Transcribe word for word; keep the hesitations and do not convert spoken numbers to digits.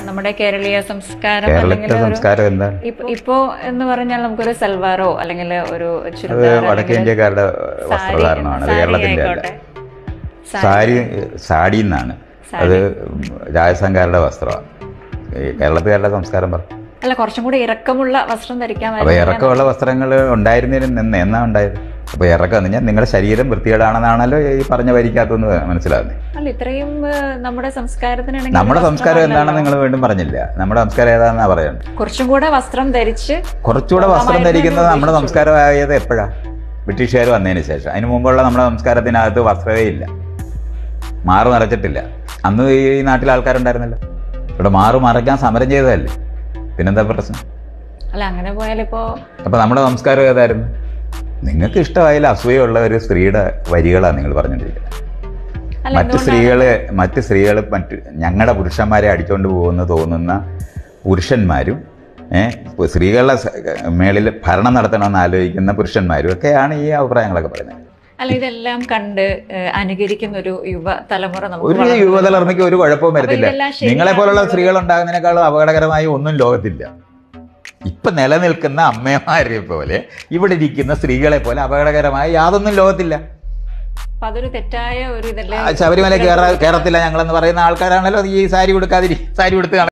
നമ്മുടെ കേരളീയ സംസ്കാരം കേരളത്തിലെ സംസ്കാരം എന്താ ഇപ്പോ എന്ന് പറഞ്ഞാൽ നമുക്കൊരു സൽവാറോ അല്ലെങ്കിൽ ഒരു വടക്കേന്ത്യക്കാരുടെ വസ്ത്രധാരണമാണ്. അത് കേരളത്തിന്റെ അല്ല. സാരി സാരി എന്നാണ്, അത് രാജസ്ഥാൻകാരുടെ വസ്ത്രമാണ്. കേരളത്തുകാരുടെ സംസ്കാരം പറഞ്ഞു അല്ല, കുറച്ചും കൂടി ഇറക്കമുള്ള വസ്ത്രം ധരിക്കാൻ. അപ്പൊ ഇറക്കമുള്ള വസ്ത്രങ്ങൾ ഉണ്ടായിരുന്നതിന് നിന്ന് എന്നാ ഉണ്ടായത്? അപ്പൊ ഇറക്കം എന്ന് പറഞ്ഞാൽ നിങ്ങളുടെ ശരീരം വൃത്തികേടാണെന്നാണല്ലോ ഈ പറഞ്ഞ വരിക്കാത്തൊന്ന് മനസ്സിലാകുന്നത്. അല്ല, ഇത്രയും നമ്മുടെ സംസ്കാരത്തിന് നമ്മുടെ സംസ്കാരം എന്താണെന്ന് നിങ്ങൾ വീണ്ടും പറഞ്ഞില്ല. നമ്മുടെ സംസ്കാരം ഏതാണെന്നാ പറയുന്നത്. കുറച്ചും കൂടെ വസ്ത്രം ധരിച്ച് കുറച്ചുകൂടെ വസ്ത്രം ധരിക്കുന്നത് നമ്മുടെ സംസ്കാരമായത് എപ്പോഴാ? ബ്രിട്ടീഷുകാർ വന്നതിന് ശേഷം. അതിന് മുമ്പുള്ള നമ്മുടെ സംസ്കാരത്തിനകത്ത് വസ്ത്രമേ ഇല്ല, മാറു മറച്ചിട്ടില്ല. അന്ന് ഈ നാട്ടിൽ ആൾക്കാരുണ്ടായിരുന്നല്ലോ. ഇവിടെ മാറു മറയ്ക്കാൻ സമരം ചെയ്തതല്ലേ, പിന്നെന്താ പ്രശ്നം? അല്ല, അങ്ങനെ പോയാലിപ്പോ അപ്പൊ നമ്മുടെ സംസ്കാരം ഏതായിരുന്നു? നിങ്ങൾക്ക് ഇഷ്ടമായാലും അസൂയുള്ള ഒരു സ്ത്രീയുടെ വരികളാണ് നിങ്ങൾ പറഞ്ഞുകൊണ്ടിരിക്കുന്നത്. മറ്റ് സ്ത്രീകള് മറ്റ് സ്ത്രീകൾ മറ്റ് ഞങ്ങളുടെ പുരുഷന്മാരെ അടിച്ചുകൊണ്ട് പോകുന്ന തോന്നുന്ന പുരുഷന്മാരും ഏഹ് സ്ത്രീകളുടെ മേളിൽ ഭരണം നടത്തണമെന്ന് ആലോചിക്കുന്ന പുരുഷന്മാരും ഒക്കെയാണ് ഈ അഭിപ്രായങ്ങളൊക്കെ പറയുന്നത്. അല്ല, ഇതെല്ലാം കണ്ട് അനുകരിക്കുന്ന ഒരു യുവ തലമുറ, ഒരു യുവതലമുറയ്ക്ക് ഒരു കുഴപ്പവും വരത്തില്ല. നിങ്ങളെ പോലുള്ള സ്ത്രീകൾ ഉണ്ടാകുന്നതിനേക്കാളും അപകടകരമായി ഒന്നും ലോകത്തില്ല. ഇപ്പൊ നിലനിൽക്കുന്ന അമ്മമാരെ പോലെ ഇവിടെ ഇരിക്കുന്ന സ്ത്രീകളെ പോലെ അപകടകരമായ യാതൊന്നും ലോകത്തില്ല. അതൊരു തെറ്റായ ഒരു ഇതല്ലേ. ശബരിമല കേറ കേറത്തില്ല ഞങ്ങളെന്ന് പറയുന്ന ആൾക്കാരാണല്ലോ ഈ സാരി കൊടുക്കാതിരി സാരി കൊടുത്ത്